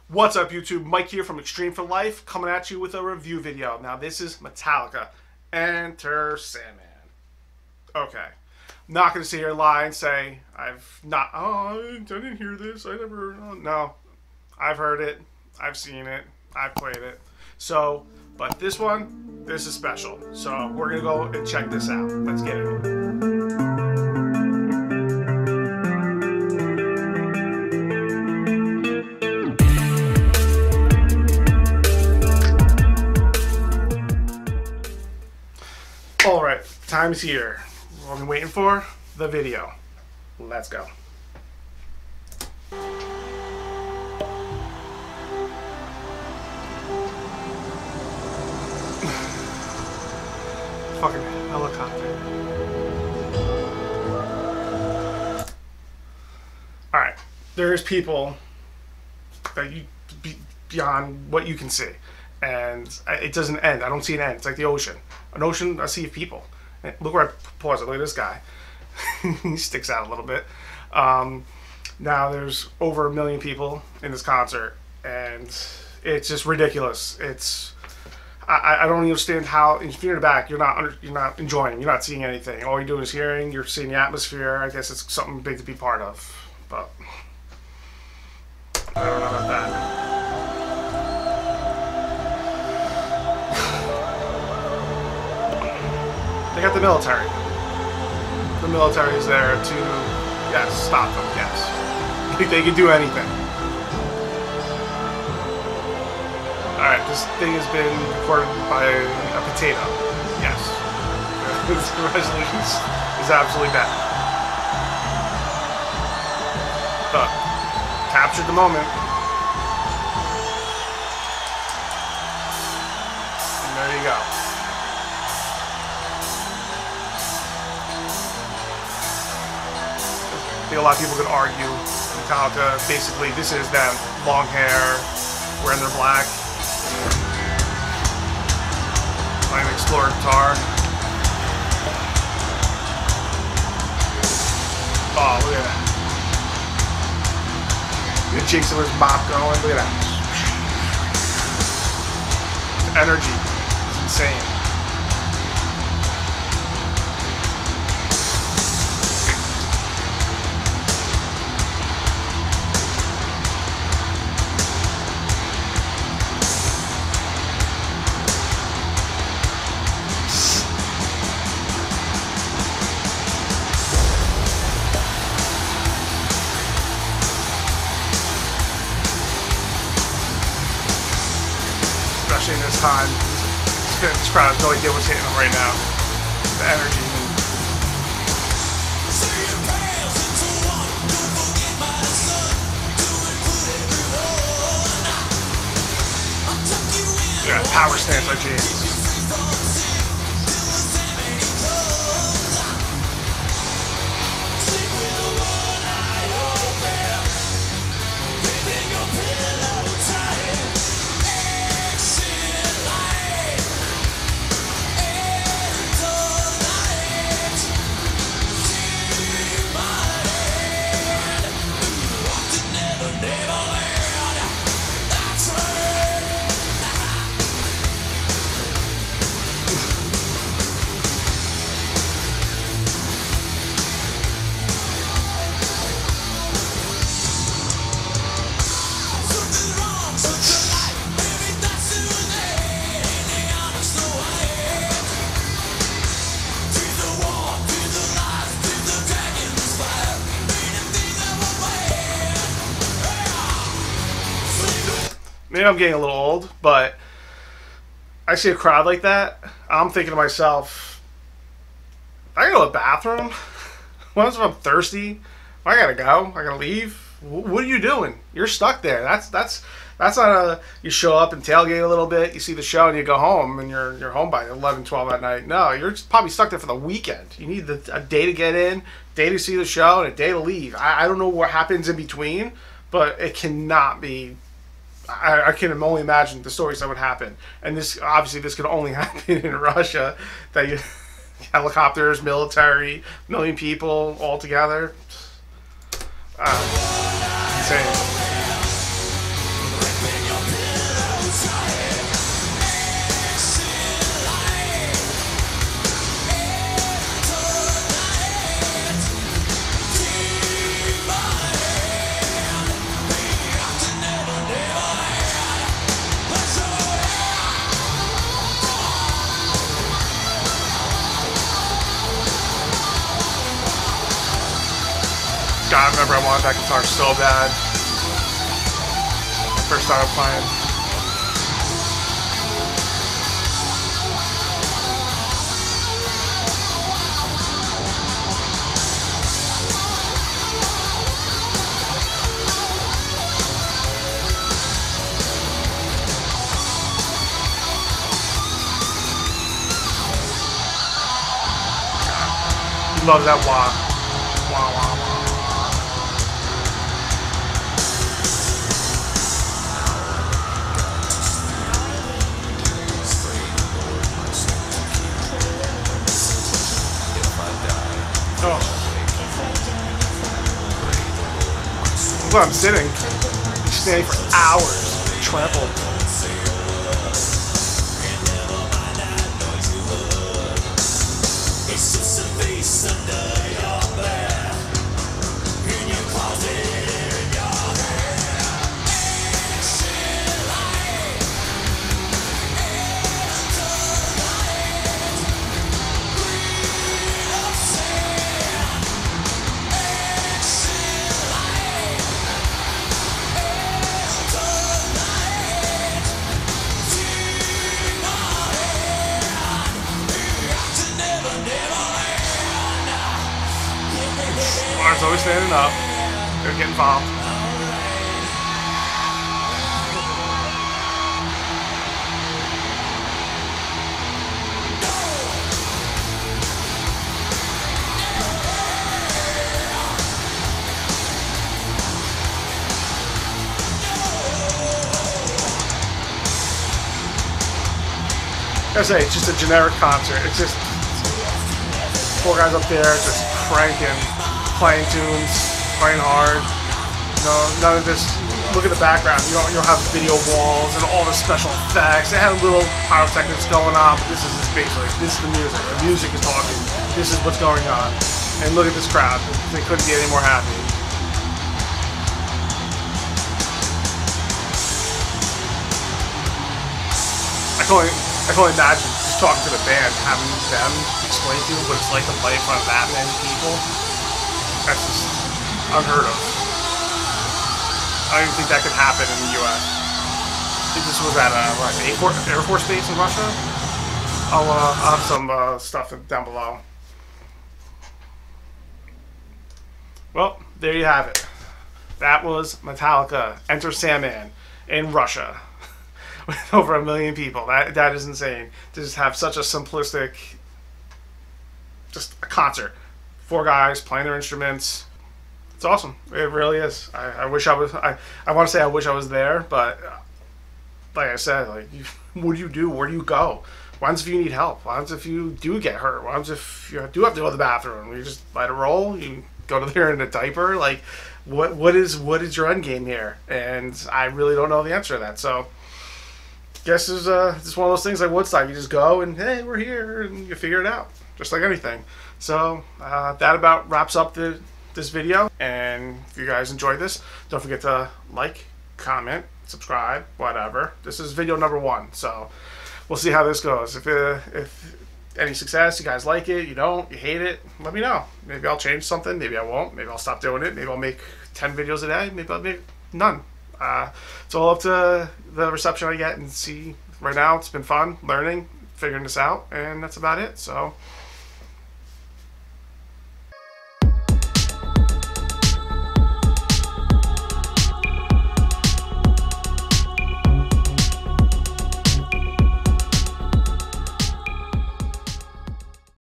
What's up, YouTube? Mike here from Extreme for Life, coming at you with a review video. Now, this is Metallica, Enter Sandman. Okay. Not going to sit here and lie and say, I didn't hear this, no. I've heard it, I've seen it, I've played it. So, but this is special. So, we're going to go and check this out. Let's get it. Alright, time's here. What I've been waiting for, the video. Let's go. Fucking helicopter. Alright, there's people that beyond what you can see. And it doesn't end. I don't see an end. It's like the ocean. An ocean, a sea of people. And look where I pause it. Look at this guy. He sticks out a little bit. Now there's over 1 million people in this concert, and it's just ridiculous. I don't understand how. If you're in the back, you're not enjoying. You're not seeing anything. All you're doing is hearing. You're seeing the atmosphere. I guess it's something big to be part of. But I don't know about that. They got the military. The military is there to, yes, stop them, yes. They can do anything. Alright, this thing has been recorded by a potato. Yes. The resolution is absolutely bad. But, captured the moment. And there you go. I think a lot of people could argue Metallica, basically this is them, long hair, wearing their black, playing an Explorer guitar. Oh, look at that. The Jason with his mop going, look at that. The energy is insane. In this time, this crowd has no idea what's hitting them right now. The energy. Yeah, power stance like James. Maybe I'm getting a little old, but I see a crowd like that, I'm thinking to myself, I gotta go to the bathroom? What if I'm thirsty? I gotta go? I gotta leave? What are you doing? You're stuck there. That's not a, you show up and tailgate a little bit, you see the show, and you go home, and you're home by 11, 12 at night. No, you're probably stuck there for the weekend. You need a day to get in, day to see the show, and a day to leave. I don't know what happens in between, but it cannot be. I can only imagine the stories that would happen, and this could only happen in Russia. That you helicopters, military, 1 million people all together. Insane. I remember I wanted that guitar so bad. First started playing. Love that wah. Wah, wah, wah. Oh. Well, I'm sitting. Standing for hours. Trampled. Mark's always standing up. They're getting involved. I say it's just a generic concert. It's just four guys up there just cranking, playing tunes, playing hard. You know, none of this. Look at the background. You don't have video walls and all the special effects. They had a little pyrotechnics going on, but this is just basically this is the music. The music is talking. This is what's going on. And look at this crowd. They couldn't be any more happy. I can only imagine just talking to the band, having them explain to you what it's like to play in front of that many people. That's just unheard of. I don't even think that could happen in the U.S. I think this was at Air Force Base in Russia. I'll have some stuff down below. Well, there you have it. That was Metallica, Enter Sandman in Russia. With over 1 million people. That is insane. To just have such a simplistic, just a concert. 4 guys playing their instruments. It's awesome. It really is. I wish I was, I want to say I wish I was there, but like I said, like, what do you do? Where do you go? What happens if you need help? What happens if you do get hurt? What happens if you do have to go to the bathroom? You just let it roll? You go to there in a diaper? Like, what is your end game here? And I really don't know the answer to that. So guess it's just one of those things like Woodstock. You just go and, hey, we're here, and you figure it out, just like anything. So that about wraps up this video. And if you guys enjoyed this, don't forget to like, comment, subscribe, whatever. This is video number 1, so we'll see how this goes. If any success, you guys like it, you don't, you hate it, let me know. Maybe I'll change something, maybe I won't, maybe I'll stop doing it, maybe I'll make 10 videos a day, maybe I'll make none. It's all up to the reception I get and see. Right now, it's been fun learning, figuring this out, and that's about it. So